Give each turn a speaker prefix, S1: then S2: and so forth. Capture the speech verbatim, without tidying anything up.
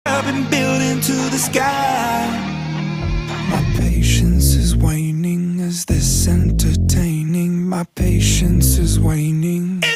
S1: I've been building to the sky. My patience is waning. Is this entertaining? My patience is waning.